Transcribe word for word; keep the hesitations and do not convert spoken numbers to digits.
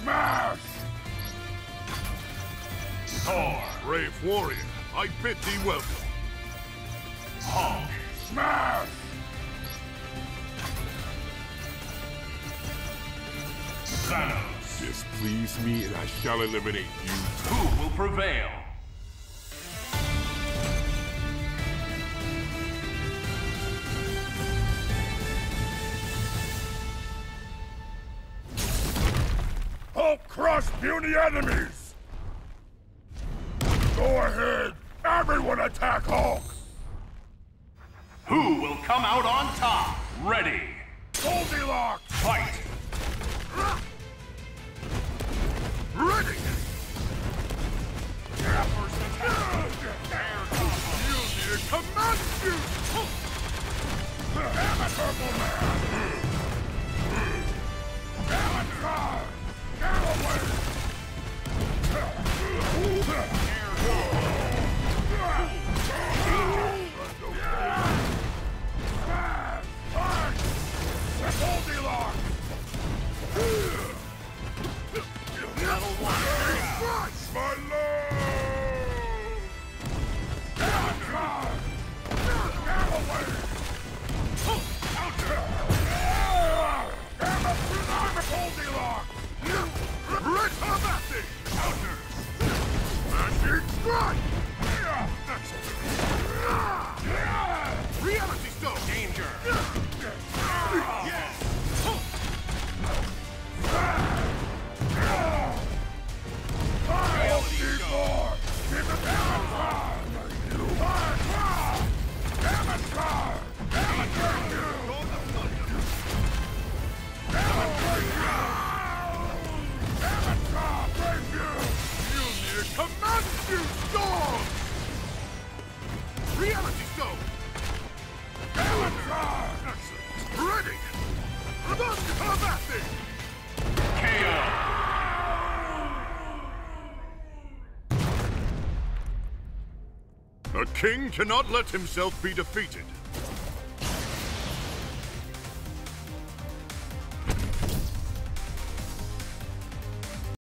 Smash! Thor, brave warrior, I bid thee welcome. Hulk, Smash! Thanos. Displease me and I shall eliminate you. Who will prevail? Hulk crush puny enemies! Go ahead! Everyone attack Hulk! Who will come out on top? Ready! Goldilocks! Fight! Ready! First attack! Mjolnir commands you! Damn it, Purple Man! Damn it, God! Get away! Goldilocks! Crush my love! Damn it, God! Get away! Damn it, I'm a Goldilocks! Red Combat! Counter! Magic strike! Reality stone! Danger! Yes! Reality stone! Keep it down! Damn it, God! Damn it, thank you! Damn it, thank you! Damn it, God! Thank you! Mjolnir commands you, dog! Reality stone! Damn it, God! Excellent! Ready! Run combat thing! K O! A king cannot let himself be defeated.